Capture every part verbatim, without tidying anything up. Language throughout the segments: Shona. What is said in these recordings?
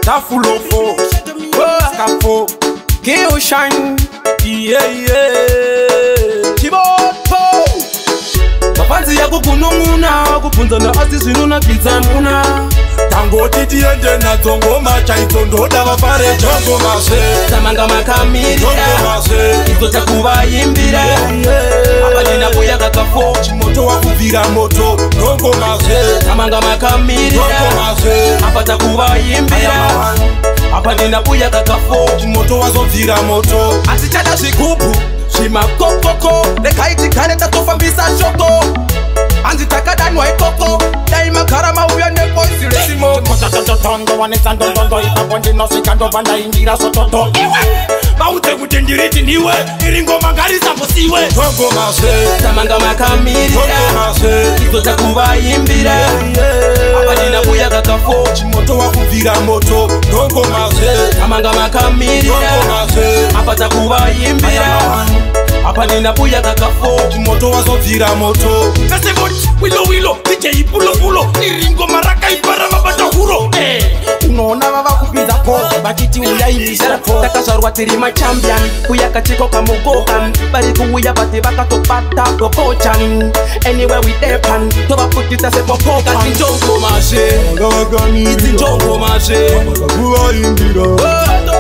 ta full of four, scafo, Keo shine, yeah yeah. Chiboto, mafanzi ya kukununguna, kupunzana asizvinuna kizamuna. Tango titi ende na zongo macha itondoda vafare jongo mase. Samanga makamiri, jongo mase. Izo chakuva imbira, apa nina buya kakafo. Chimoto wa kuvira moto, jongo mase. Samanga makamiri, jongo mase. Apa chakuva imbira, apa nina buya kakafo. Chimoto wa zovira moto. Asichada shikupu, shima kokoko. Lekaiti kane tatofambisa shoko. Anzi takadanwa ikoko. Daima karama uya nepo isirisimo. Tondo wanesando tondo itapondi no sikando banda ingira sototo. Baute kutendiriti niwe iringo mangari samposiwe. Tongo mase samanga makamiri, tongo mase izo takuva imbira, apa nina buya kakafo. Chimoto wa kuvira moto, tongo mase samanga makamiri, tongo mase apa takuva imbira, apa nina buya kakafo. Chimoto wa zovira moto. Festival wilo wilo D J pulo pulo iringo maraka ibara mabata huro. Eh unaona baba kupiza ko batiti uyaimisa ko takazarwa tirima champion kuyaka chiko kamugokan bari kuya bati bakatopata popochan anywhere we depan to bakutita se popoka tinjongo mase ngagani tinjongo mase kuwa imbira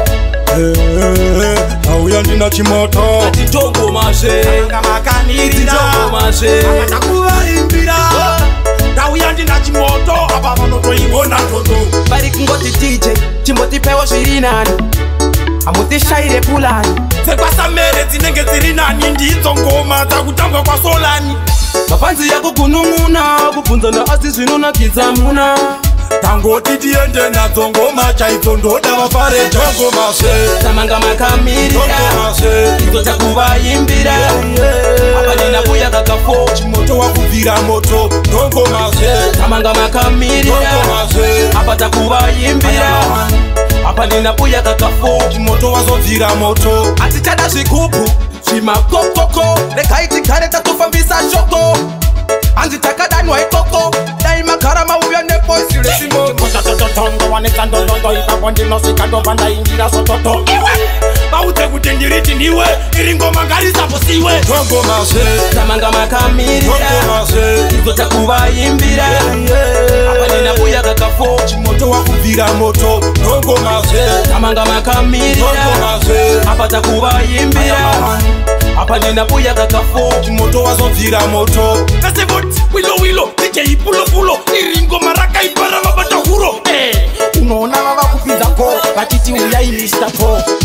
auya ndina chimoto tinjongo mase ngamakani tinjongo mase atakuwa imbira auya ndina chimoto apa vanoto ibona tondo bari kungoti D J chimboti pewo zvirinani amuti shaire pulani sekwasa mere dzinenge dziri nani ndidzo ngoma dzakutambwa kwa Solani. Mafanzi ya kukununguna kubvunzana asi zvinonakidza muna. Tangoti tiende nadzo ngoma chaidzo ndoda vafare jongo mase. Samanga makamiri, jongo mase idzo takuva imbira, apa nina buya kakafo. Chimoto wa kuvira moto, jongo mase. Samanga makamiri, jongo mase apa takuva imbira, apa nina buya kakafo. Chimoto wa zovira moto. Atichada zvikupu shima kokoko. Lekaiti kare tatofambisa shoko. Anzi takadanwa ikoko. Daima karama uya nepo isirisimo. Tondo wanesando tondo itapondi no sikando banda ingira sototo. Baute kutendiriti niwe iringo mangari samposiwe. Tongo mase samanga makamiri, tongo mase izo takuva imbira, apa nina buya kakafo. Chimoto wa kuvira moto, tongo mase samanga makamiri, tongo mase apa takuva imbira, apa nina buya kakafo. Chimoto wa zovira moto. Festival wilo wilo D J pulo pulo iringo maraka ibara mabata huro. Eh unaona baba kupiza ko batiti uyaimisa ko.